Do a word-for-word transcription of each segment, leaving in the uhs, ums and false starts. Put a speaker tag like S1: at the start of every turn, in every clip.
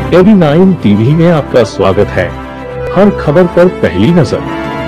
S1: AB nine TV में आपका स्वागत है। हर खबर पर पहली नजर।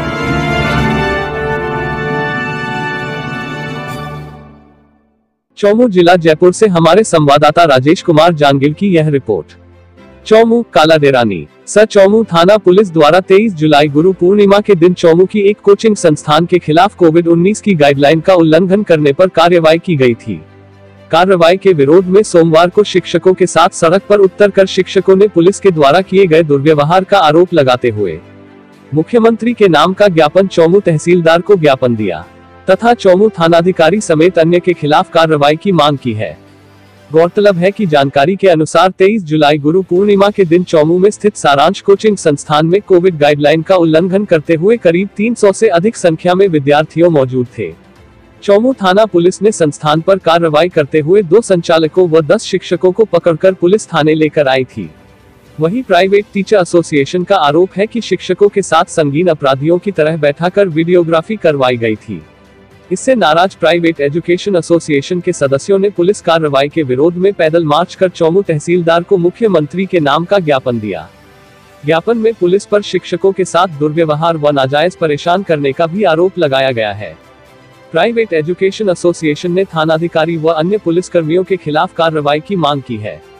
S2: चौमू जिला जयपुर से हमारे संवाददाता राजेश कुमार जांगिल की यह रिपोर्ट। चौमू कालादेरानी स चौमू थाना पुलिस द्वारा तेईस जुलाई गुरु पूर्णिमा के दिन चौमू की एक कोचिंग संस्थान के खिलाफ कोविड उन्नीस की गाइडलाइन का उल्लंघन करने पर कार्रवाई की गई थी। कार्रवाई के विरोध में सोमवार को शिक्षकों के साथ सड़क पर उतरकर शिक्षकों ने पुलिस के द्वारा किए गए दुर्व्यवहार का आरोप लगाते हुए मुख्यमंत्री के नाम का ज्ञापन चौमू तहसीलदार को ज्ञापन दिया तथा चौमू थानाधिकारी समेत अन्य के खिलाफ कार्रवाई की मांग की है। गौरतलब है कि जानकारी के अनुसार तेईस जुलाई गुरु पूर्णिमा के दिन चौमू में स्थित सारांश कोचिंग संस्थान में कोविड गाइडलाइन का उल्लंघन करते हुए करीब तीन सौ से अधिक संख्या में विद्यार्थियों मौजूद थे। चौमू थाना पुलिस ने संस्थान पर कार्रवाई करते हुए दो संचालकों व दस शिक्षकों को पकड़कर पुलिस थाने लेकर आई थी। वहीं प्राइवेट टीचर एसोसिएशन का आरोप है कि शिक्षकों के साथ संगीन अपराधियों की तरह बैठाकर वीडियोग्राफी करवाई गई थी। इससे नाराज प्राइवेट एजुकेशन एसोसिएशन के सदस्यों ने पुलिस कार्रवाई के विरोध में पैदल मार्च कर चौमू तहसीलदार को मुख्यमंत्री के नाम का ज्ञापन दिया। ज्ञापन में पुलिस पर शिक्षकों के साथ दुर्व्यवहार व नाजायज परेशान करने का भी आरोप लगाया गया है। प्राइवेट एजुकेशन एसोसिएशन ने थानाधिकारी व अन्य पुलिसकर्मियों के खिलाफ कार्रवाई की मांग की है।